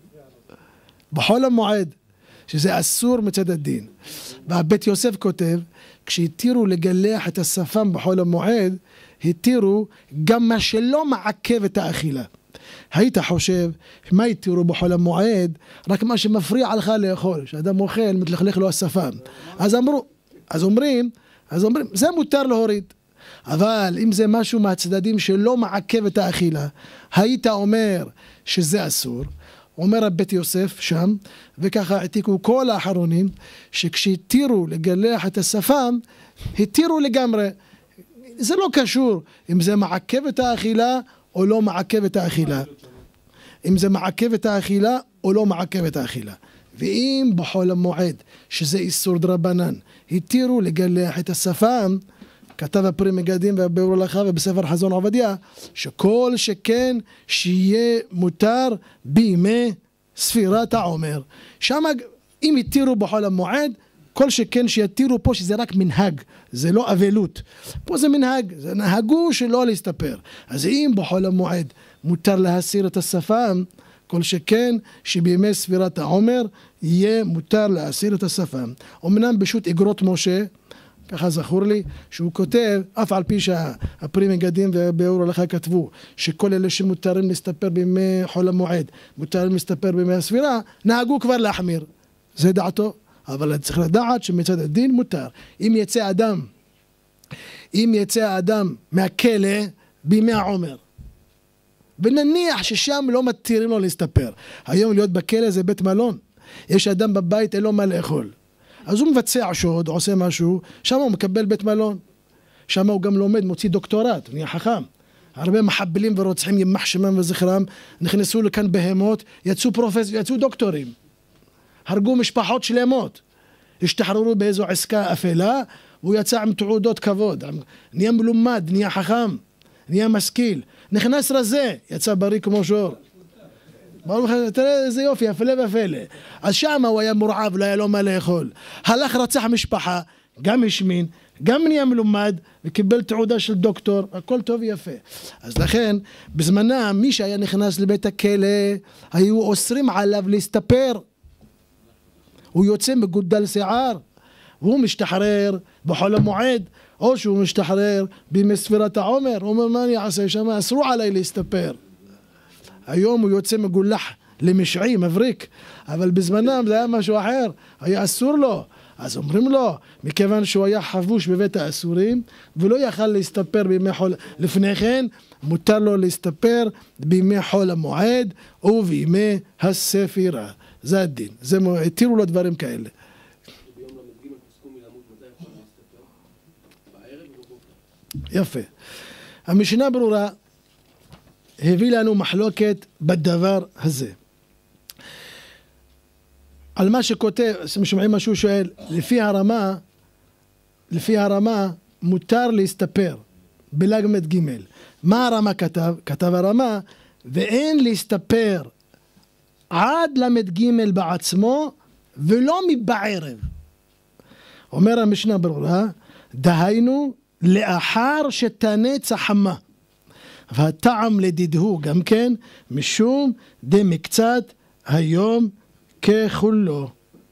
בחול המועד, שזה אסור מצד הדין. והבית יוסף כותב, כשהתירו לגלח את השפם בחול המועד, התירו גם מה שלא מעכב את האכילה. היית חושב, מה התירו בחול המועד? רק מה שמפריע לך לאכול. כשאדם אוכל, מתלכלך לו השפם. אז אמרו, אז אומרים, אז אומרים, זה מותר להוריד. אבל אם זה משהו מהצדדים שלא מעכב את האכילה, היית אומר שזה אסור. אומר הבית יוסף שם, וככה העתיקו כל האחרונים, שכשהתירו לגלח את השפם, התירו לגמרי. זה לא קשור אם זה מעכב את האכילה או לא מעכב את האכילה. אם זה מעכב את האכילה או לא מעכב את האכילה. ואם בחול המועד, שזה איסור דרבנן, התירו לגלח את השפם, כתב הפרי מגדים והביאור הלכה ובספר חזון עובדיה, שכל שכן שיהיה מותר בימי ספירת העומר. שם אם התירו בחול המועד, כל שכן שיתירו פה שזה רק מנהג, זה לא אבלות. פה זה מנהג, זה נהגו שלא להסתפר. אז אם בחול המועד מותר להסיר את השפם, כל שכן שבימי ספירת העומר יהיה מותר להסיר את השפם. אמנם בשו"ת אגרות משה, ככה זכור לי, שהוא כותב, אף על פי שהפרי מגדים והביאור הלכה כתבו, שכל אלה שמותרים להסתפר בימי חול המועד, מותרים להסתפר בימי הספירה, נהגו כבר להחמיר. זה דעתו. אבל צריך לדעת שמצד הדין מותר. אם יצא אדם, אם יצא האדם מהכלא בימי העומר, ונניח ששם לא מתירים לו להסתפר. היום להיות בכלא זה בית מלון. יש אדם בבית, אין לו מה לאכול. אז הוא מבצע שוד, עושה משהו, שם הוא מקבל בית מלון. שם הוא גם לומד, מוציא דוקטורט, הוא נהיה חכם. הרבה מחבלים ורוצחים ימח שמם וזכרם, נכנסו לכאן בהמות, יצאו פרופסור, יצאו דוקטורים. הרגו משפחות שלמות. השתחררו באיזו עסקה אפלה, והוא יצא עם תעודות כבוד. נהיה מלומד, נהיה חכם, נהיה משכיל. נכנס רזה, יצא בריא כמו שור. ברוך השם, תראה איזה יופי, הפלא ופלא. אז שם הוא היה מורעב, לא היה לו מה לאכול. הלך רצח משפחה, גם השמין, גם נהיה מלומד, וקיבל תעודה של דוקטור, הכל טוב ויפה. אז לכן, בזמנם, מי שהיה נכנס לבית הכלא, היו אוסרים עליו להסתפר. הוא יוצא מגודל שיער, והוא משתחרר בחול המועד, או שהוא משתחרר בימי ספירת העומר. הוא אומר, מה אני אעשה שם? אסרו עליי להסתפר. היום הוא יוצא מגולח למשעי, מבריק, אבל בזמנם זה היה משהו אחר, היה אסור לו. אז אומרים לו, מכיוון שהוא היה חבוש בבית האסורים, ולא יכל להסתפר בימי חול, לפני כן, מותר לו להסתפר בימי חול המועד, ובימי הספירה. זה הדין, זה התירו לו דברים כאלה. ביום למ"ג פסקו מלמות, מתי יכול להסתפר? בערב ובבוקר. יפה. המשנה ברורה הביא לנו מחלוקת בדבר הזה. על מה שכותב, שומעים משהו שואל, לפי הרמה, לפי הרמה מותר להסתפר בל"ג ג'. מה הרמה כתב? כתב הרמה, ואין להסתפר עד ל"ג בעצמו ולא מבערב. אומר המשנה ברורה, דהיינו לאחר שתנץ החמה. והטעם לדידהו גם כן, משום דמקצת היום ככולו.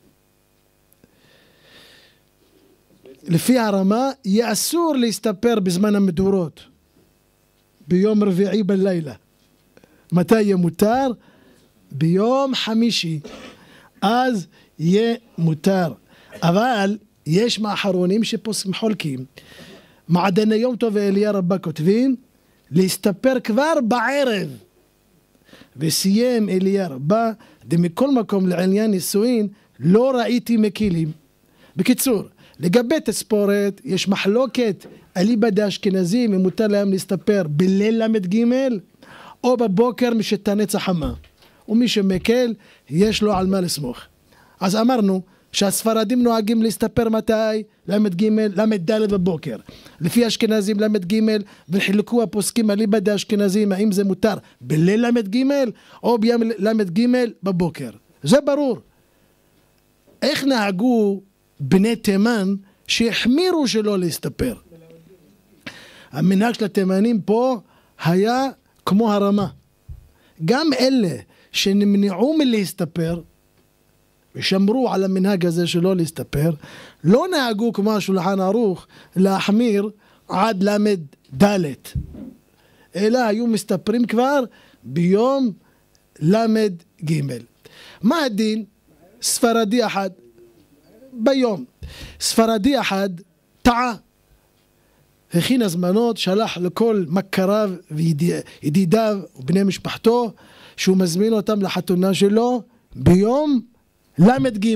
לפי הרמה, יהיה אסור להסתפר בזמן המדורות, ביום רביעי בלילה. מתי יהיה מותר? ביום חמישי. אז יהיה מותר. אבל יש מאחרונים שחולקים. מעדני יום טוב ואליה רבה כותבים, להסתפר כבר בערב. וסיים אליה רבה, דמכל מקום לעניין נישואין, לא ראיתי מקילים. בקיצור, לגבי תספורת, יש מחלוקת אליבא דאשכנזים, אם מותר להם להסתפר בליל ל"ג, או בבוקר משתנץ החמה. ומי שמקל, יש לו על מה לסמוך. אז אמרנו, שהספרדים נוהגים להסתפר מתי? ל"ג, ל"ד בבוקר. לפי אשכנזים ל"ג, וחילקו הפוסקים אליבא דאשכנזים, האם זה מותר בליל ל"ג או ביום ל"ג בבוקר. זה ברור. איך נהגו בני תימן שהחמירו שלא להסתפר? המנהג של התימנים פה היה כמו הרמה. גם אלה שנמנעו מלהסתפר, ושמרו על המנהג הזה שלא להסתפר, לא נהגו כמו השולחן ערוך להחמיר עד ל"ד, אלא היו מסתפרים כבר ביום ל"ג. מה הדין? ספרדי אחד ביום, ספרדי אחד טעה, הכין הזמנות, שלח לכל מכריו וידידיו ובני משפחתו שהוא מזמין אותם לחתונה שלו ביום ל"ג.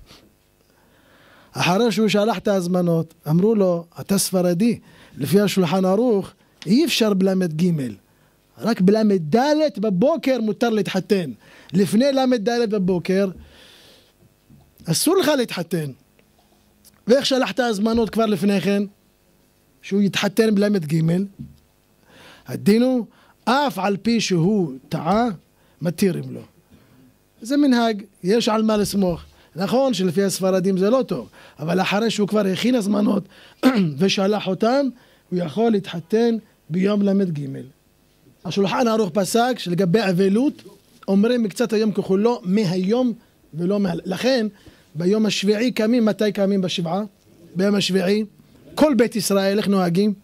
אחרי שהוא שלח את ההזמנות, אמרו לו, אתה ספרדי, לפי השולחן ערוך אי אפשר בל"ג, רק בל"ד בבוקר מותר להתחתן. לפני ל"ד בבוקר אסור לך להתחתן. ואיך שלחת ההזמנות כבר לפני כן? שהוא יתחתן בל"ג. הדין הוא, אף על פי שהוא טעה, מתירים לו. זה מנהג, יש על מה לסמוך. נכון שלפי הספרדים זה לא טוב, אבל אחרי שהוא כבר הכין הזמנות ושלח אותם, הוא יכול להתחתן ביום ל"ג. השולחן ערוך פסק שלגבי אבלות, אומרים מקצת היום ככולו, מהיום ולא מה... לכן, ביום השביעי קמים, מתי קמים בשבעה? ביום השביעי, כל בית ישראל, איך נוהגים?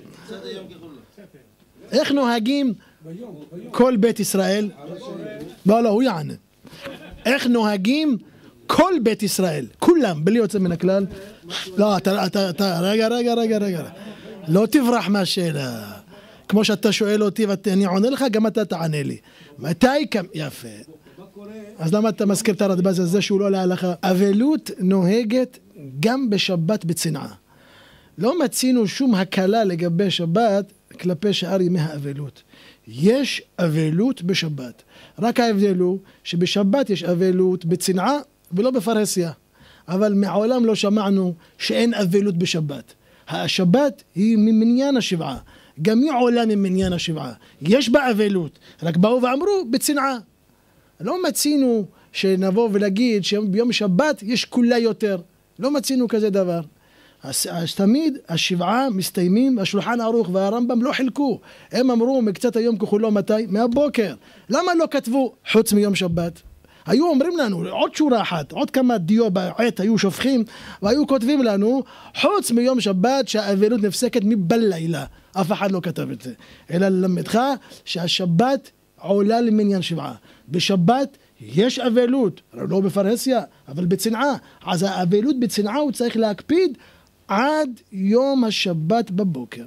איך נוהגים? כל בית ישראל? לא, לא, הוא יענה. איך נוהגים כל בית ישראל? כולם, בלי יוצא מן הכלל. לא, אתה, אתה, אתה, רגע, רגע, רגע, רגע. לא תברח מהשאלה. כמו שאתה שואל אותי ואני עונה לך, גם אתה תענה לי. מתי קם... יפה. אז למה אתה מזכיר את הרדב"ז הזה שהוא לא להלכה? אבלות נוהגת גם בשבת בצנעה. לא מצינו שום הקלה לגבי שבת כלפי שאר ימי האבלות. יש אבלות בשבת. רק ההבדל הוא שבשבת יש אבלות בצנעה ולא בפרהסיה. אבל מעולם לא שמענו שאין אבלות בשבת. השבת היא ממניין השבעה. גם היא עולה ממניין השבעה. יש בה אבלות. רק באו ואמרו בצנעה. לא מצינו שנבוא ולהגיד שביום שבת יש כולה יותר. לא מצינו כזה דבר. אז, אז תמיד השבעה מסתיימים, השולחן ערוך והרמב"ם לא חילקו. הם אמרו מקצת היום ככולו מתי? מהבוקר. למה לא כתבו חוץ מיום שבת? היו אומרים לנו עוד שורה אחת, עוד כמה דיו בעת היו שופכים, והיו כותבים לנו חוץ מיום שבת שהאבלות נפסקת מבלילה. אף אחד לא כתב את זה. אלא ללמדך שהשבת עולה למניין שבעה. בשבת יש אבלות, לא בפרהסיה, אבל בצנעה. אז האבלות בצנעה הוא צריך להקפיד עד יום השבת בבוקר.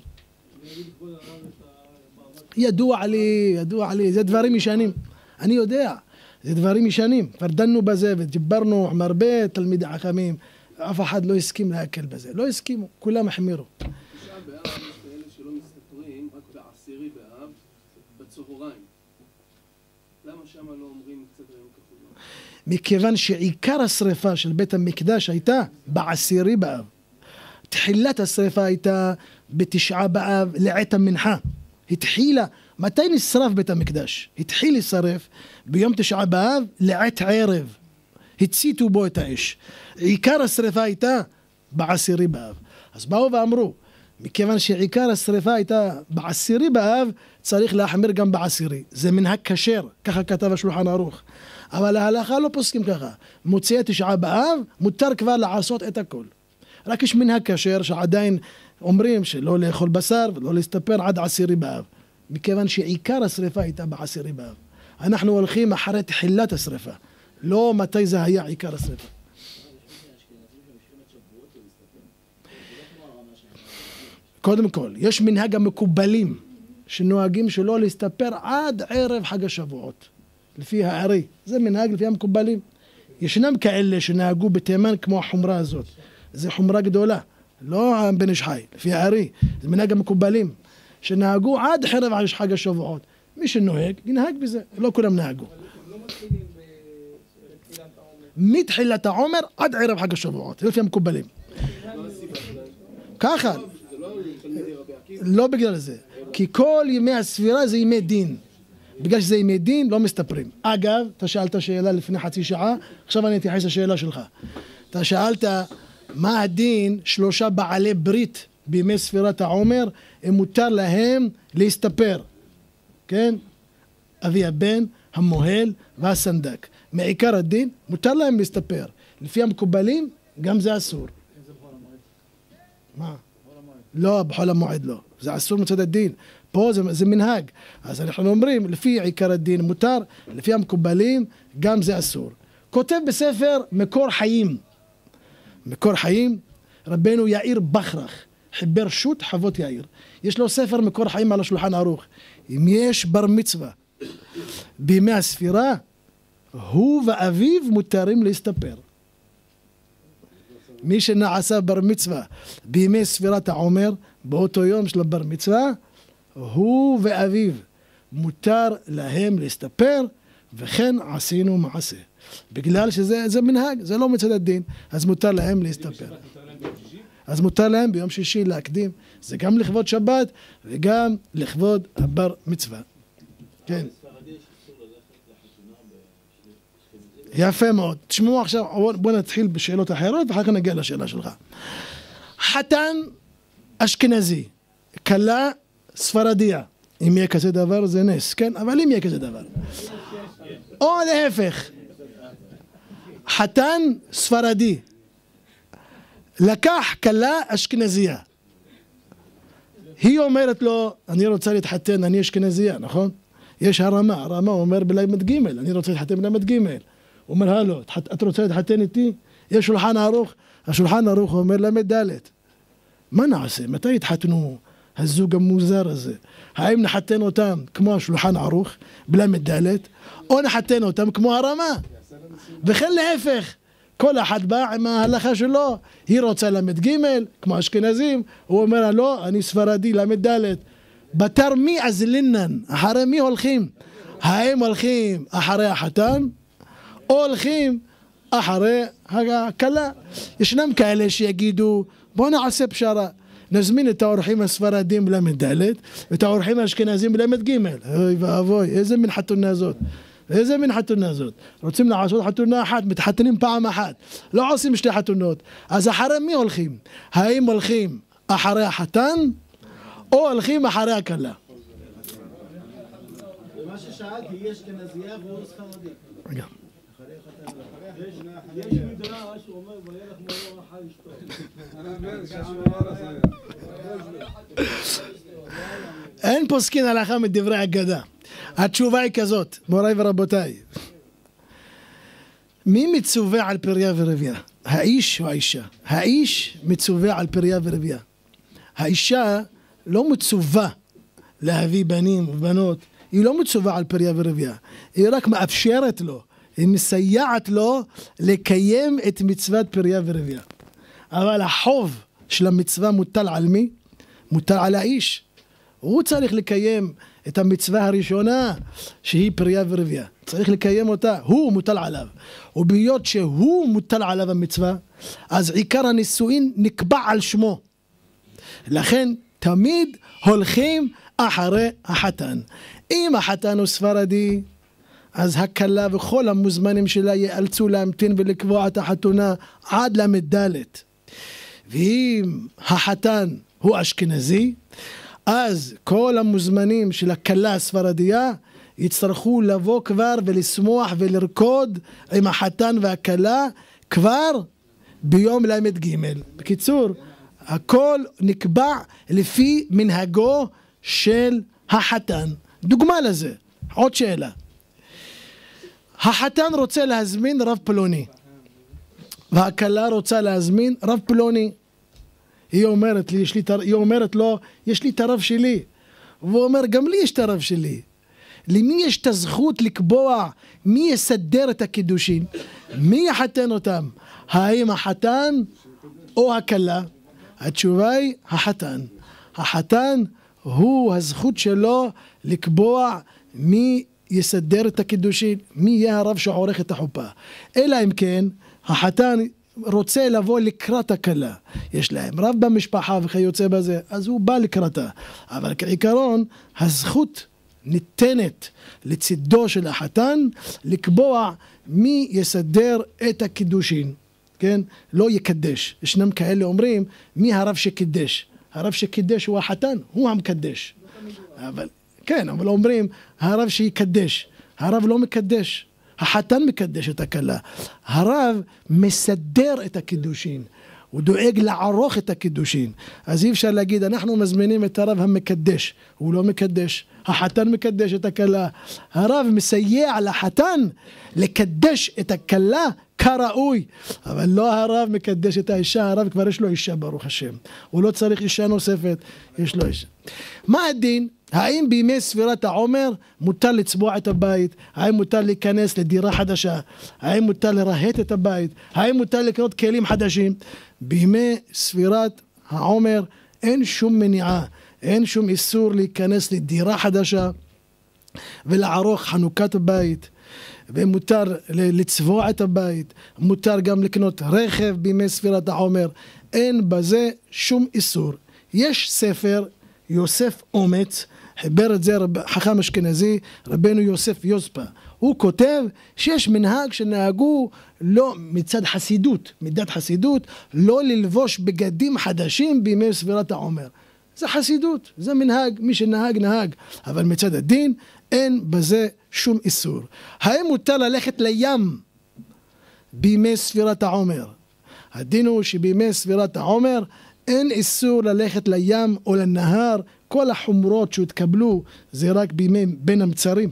ידוע לי, ידוע לי, זה דברים ישנים. אני יודע, זה דברים ישנים. כבר דנו בזה ודיברנו עם הרבה תלמידי חכמים. אף אחד לא הסכים להקל בזה. לא הסכימו, כולם החמירו. תשעה באב יש כאלה שלא מסתפרים רק בעשירי באב בצהריים. למה שם לא אומרים קצת היום כחולו? מכיוון שעיקר השריפה של בית המקדש הייתה בעשירי באב. תחילת השריפה הייתה בתשעה באב לעת המנחה. התחילה, מתי נשרף בית המקדש? התחיל לשרף ביום תשעה באב לעת ערב. הציתו בו את האש. עיקר השריפה הייתה בעשירי באב. אז באו ואמרו, מכיוון שעיקר השריפה הייתה בעשירי באב, צריך להחמיר גם בעשירי. זה מנהג כשר, ככה כתב השולחן ערוך. אבל ההלכה לא פוסקים ככה. מוצאי תשעה באב, מותר כבר לעשות את הכל. רק יש מנהג כשר שעדיין אומרים שלא לאכול בשר ולא להסתפר עד עשירי באב. מכיוון שעיקר השריפה הייתה בעשירי באב. אנחנו הולכים אחרי תחילת השריפה. לא מתי זה היה עיקר השריפה. קודם כל, יש מנהג המקובלים שנוהגים שלא להסתפר עד ערב חג השבועות. לפי הערי. זה מנהג לפי המקובלים. ישנם כאלה שנהגו בתימן כמו החומרה הזאת. זה חומרה גדולה. לא בן איש חי. לפי הערי. זה מנהג המקובלים. שנהגו עד ערב חג השבועות. מי שנוהג, ינהג בזה. לא כולם נהגו. לא מתחילים בתחילת העומר. מתחילת העומר עד ערב חג השבועות. לפי המקובלים. ככה. לא בגלל זה. כי כל ימי הספירה זה ימי דין. בגלל שזה ימי דין לא מסתפרים. אגב, אתה שאלת שאלה לפני חצי שעה, עכשיו אני אתייחס לשאלה שלך. אתה שאלת מה הדין שלושה בעלי ברית בימי ספירת העומר, אם מותר להם להסתפר. כן? אבי הבן, המוהל והסנדק. מעיקר הדין, מותר להם להסתפר. לפי המקובלים, גם זה אסור. מה? לא, בחול המועד לא. זה אסור מצד הדין. פה זה, זה מנהג. אז אנחנו אומרים, לפי עיקר הדין מותר, לפי המקובלים, גם זה אסור. כותב בספר מקור חיים. מקור חיים, רבנו יאיר בחרך, חיבר שו"ת חוות יאיר. יש לו ספר מקור חיים על השולחן ערוך. אם יש בר מצווה בימי הספירה, הוא ואביו מותרים להסתפר. מי שנעשה בר מצווה בימי ספירת העומר, באותו יום של הבר מצווה, הוא ואביו מותר להם להסתפר, וכן עשינו מעשה. בגלל שזה זה מנהג, זה לא מצד הדין, אז מותר להם להסתפר. אז מותר להם ביום שישי להקדים, זה גם לכבוד שבת וגם לכבוד הבר מצווה. כן. יפה מאוד. תשמעו עכשיו, בוא נתחיל בשאלות אחרות ואחר כך נגיע לשאלה שלך. חתן אשכנזי, כלה ספרדיה. אם יהיה כזה דבר זה נס, כן? אבל אם יהיה כזה דבר. או להפך, חתן ספרדי, לקח כלה אשכנזייה. היא אומרת לו, אני רוצה להתחתן, אני אשכנזייה, נכון? יש הרמה, הרמה אומר בלמד ג', אני רוצה להתחתן בלמד ג'. הוא אומר, הלו, את רוצה להתחתן איתי? יש שולחן ערוך, השולחן ערוך אומר למד ד'. מה נעשה? מתי יתחתנו הזוג המוזר הזה? האם נחתן אותם כמו השולחן ערוך, בלמד ד', או נחתן אותם כמו הרמה? וכן להפך, כל אחד בא עם ההלכה שלו, היא רוצה למד ג' כמו אשכנזים, הוא אומר, לא, אני ספרדי, למד ד'. בתר מי אזלינן, אחרי מי הולכים? האם הולכים אחרי החתן, או הולכים אחרי הכלה? ישנם כאלה שיגידו, בוא נעשה פשרה, נזמין את האורחים הספרדים למד ד' ואת האורחים האשכנזים למד ג'. אוי ואבוי, איזה מין חתונה זאת. איזה מין חתונה זאת? רוצים לעשות חתונה אחת, מתחתנים פעם אחת, לא עושים שתי חתונות. אז אחרי מי הולכים? האם הולכים אחרי החתן, או הולכים אחרי הכלה? מה ששאלתי, יש אשכנזייה והוא ספרדי. רגע. יש מדרש שאומר וילך מורה רחה אשתו. אין פוסקין הלכה מדברי אגדה. התשובה היא כזאת, מוריי ורבותיי. מי מצווה על פריה ורבייה? האיש או האישה? האיש מצווה על פריה ורבייה. האישה לא מצווה להביא בנים ובנות, היא לא מצווה על פריה ורבייה. היא רק מאפשרת לו, היא מסייעת לו לקיים את מצוות פריה ורבייה. אבל החוב של המצווה מוטל על מי? מוטל על האיש. הוא צריך לקיים את המצווה הראשונה שהיא פריה ורבייה. צריך לקיים אותה, הוא מוטל עליו. ובהיות שהוא מוטל עליו המצווה, אז עיקר הנישואין נקבע על שמו. לכן תמיד הולכים אחרי החתן. אם החתן הוא ספרדי, אז הכלה וכל המוזמנים שלה יאלצו להמתין ולקבוע את החתונה עד למדלת. ואם החתן הוא אשכנזי, אז כל המוזמנים של הכלה הספרדיה יצטרכו לבוא כבר ולשמוח ולרקוד עם החתן והכלה כבר ביום למד ג'. בקיצור, הכל נקבע לפי מנהגו של החתן. דוגמה לזה, עוד שאלה. החתן רוצה להזמין רב פלוני, והכלה רוצה להזמין רב פלוני. היא אומרת לי, יש לי, היא אומרת לו, יש לי את הרב שלי. והוא אומר, גם לי יש את הרב שלי. למי יש את הזכות לקבוע מי יסדר את הקידושין? מי יחתן אותם? האם החתן או הכלה? התשובה היא החתן. החתן הוא הזכות שלו לקבוע מי יסדר את הקידושין, מי יהיה הרב שעורך את החופה. אלא אם כן, החתן רוצה לבוא לקראת הכלה. יש להם רב במשפחה וכיוצא בזה, אז הוא בא לקראתה. אבל כעיקרון, הזכות ניתנת לצידו של החתן לקבוע מי יסדר את הקידושין. כן? לא יקדש. ישנם כאלה אומרים, מי הרב שקידש? הרב שקידש הוא החתן, הוא המקדש. אבל, כן, אבל אומרים, הרב שיקדש. הרב לא מקדש. החתן מקדש את הכלה. הרב מסדר את הקידושין. הוא דואג לערוך את הקידושין. אז אי אפשר להגיד, אנחנו מזמינים את הרב המקדש. הוא לא מקדש. החתן מקדש את הכלה. הרב מסייע לחתן לקדש את הכלה כראוי. אבל לא הרב מקדש את האישה. הרב כבר יש לו אישה ברוך השם. הוא לא צריך אישה נוספת. יש לו אישה. מה הדין? האם בימי ספירת העומר מותר לצבוע את הבית? האם מותר להיכנס לדירה חדשה? האם מותר לרהט את הבית? האם מותר לקנות כלים חדשים? בימי ספירת העומר אין שום מניעה, אין שום איסור להיכנס לדירה חדשה ולערוך חנוכת הבית, ומותר לצבוע את הבית, מותר גם לקנות רכב בימי ספירת העומר, אין בזה שום איסור. יש ספר יוסף אומץ, חיבר את זה רב, חכם אשכנזי, רבנו יוסף יוספה. הוא כותב שיש מנהג שנהגו לא מצד חסידות, מדת חסידות, לא ללבוש בגדים חדשים בימי ספירת העומר. זה חסידות, זה מנהג, מי שנהג נהג, אבל מצד הדין אין בזה שום איסור. האם מותר ללכת לים בימי ספירת העומר? הדין הוא שבימי ספירת העומר אין איסור ללכת לים או לנהר. כל החומרות שהתקבלו זה רק בימי בין המצרים.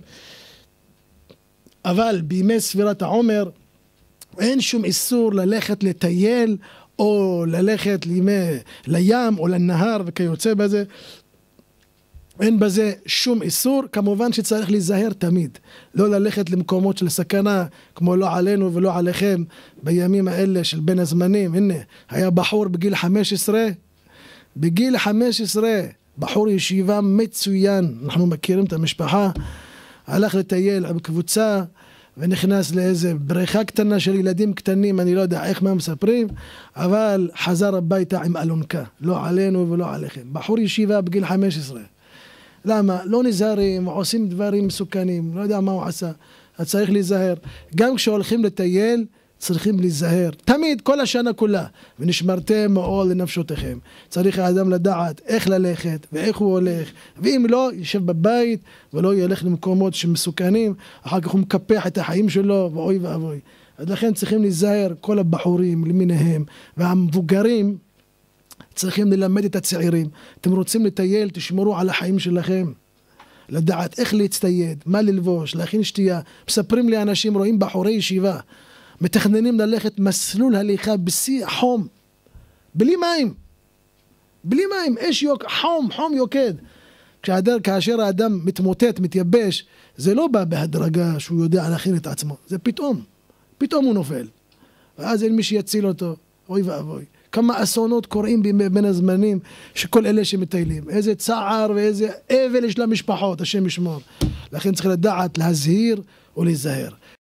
אבל בימי ספירת העומר אין שום איסור ללכת לטייל או ללכת לימי, לים או לנהר וכיוצא בזה. אין בזה שום איסור. כמובן שצריך להיזהר תמיד, לא ללכת למקומות של סכנה, כמו לא עלינו ולא עליכם בימים האלה של בין הזמנים. הנה, היה בחור בגיל חמש עשרה, בגיל חמש עשרה, בחור ישיבה מצוין, אנחנו מכירים את המשפחה, הלך לטייל עם קבוצה ונכנס לאיזה בריכה קטנה של ילדים קטנים, אני לא יודע איך מה מספרים, אבל חזר הביתה עם אלונקה, לא עלינו ולא עליכם. בחור ישיבה בגיל חמש עשרה. למה? לא נזהרים, עושים דברים מסוכנים, לא יודע מה הוא עשה. אז צריך להיזהר. גם כשהולכים לטייל, צריכים להיזהר. תמיד, כל השנה כולה. ונשמרתם מאוד לנפשותיכם. צריך האדם לדעת איך ללכת ואיך הוא הולך. ואם לא, יישב בבית ולא ילך למקומות שמסוכנים. אחר כך הוא מקפח את החיים שלו, ואוי ואבוי. אז לכן צריכים להיזהר, כל הבחורים למיניהם, והמבוגרים צריכים ללמד את הצעירים. אתם רוצים לטייל, תשמרו על החיים שלכם. לדעת איך להצטייד, מה ללבוש, להכין שתייה. מספרים לי אנשים, רואים בחורי ישיבה, מתכננים ללכת מסלול הליכה בשיא חום, בלי מים, בלי מים, אש יוק, חום, חום יוקד. כשהאדם, כאשר האדם מתמוטט, מתייבש, זה לא בא בהדרגה שהוא יודע להכין את עצמו, זה פתאום, פתאום הוא נופל. ואז אין מי שיציל אותו, אוי ואבוי. כמה אסונות קוראים בין הזמנים שכל אלה שמטיילים. איזה צער ואיזה אבל יש למשפחות, השם ישמור. לכן צריך לדעת להזהיר ולהיזהר.